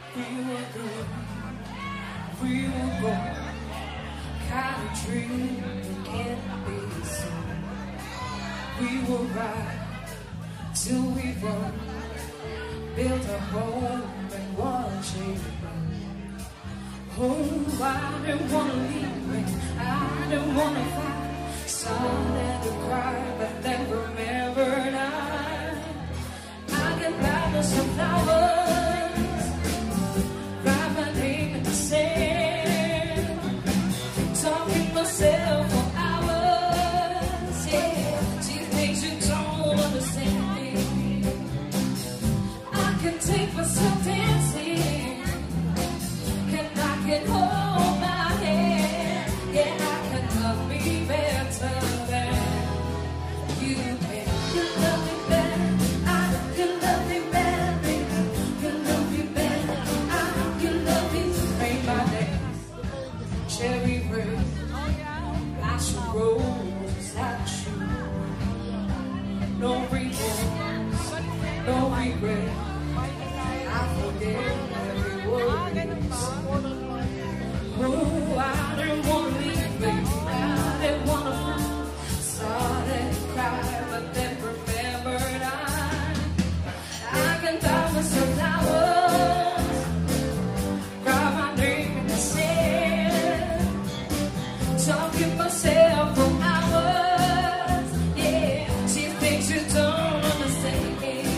We were good, we were born, kind of dream that can't be seen. We were right till we won, built a home and watch it burn. Oh, I didn't wanna leave me, I didn't wanna fight. Started to cry, but then remembered I can buy me some flowers, write my name in the sand, talking myself for hours. Yeah, she thinks you don't understand me. I can take myself dancing, and I can hold my hand. Yeah, I can love me better than you can. You love me better, I can love me better, baby. You love me better, I can love me. Ain't my name cherry red, lots of roses at you. No remorse, no regret. I forget every word you said. Oh, I didn't wanna leave, baby. I didn't wanna fight. Started to cry, but then remembered I can buy myself flowers, write my name in the sand, talking myself for hours. Yeah, she thinks you don't understand.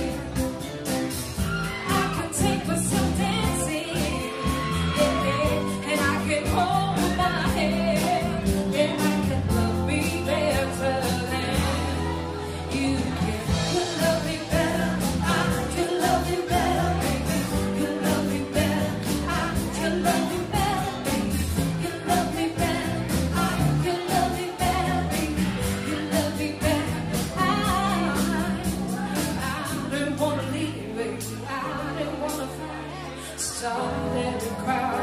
I can take myself dancing, yeah, and I can hold my hand, yeah, I can love me better than you can. You love me better, I can love you better, baby. You love me better, I can love you better, baby. You love me better, I can love you better, baby. You love me better, I didn't wanna leave, baby. I didn't wanna fight. Started to cry.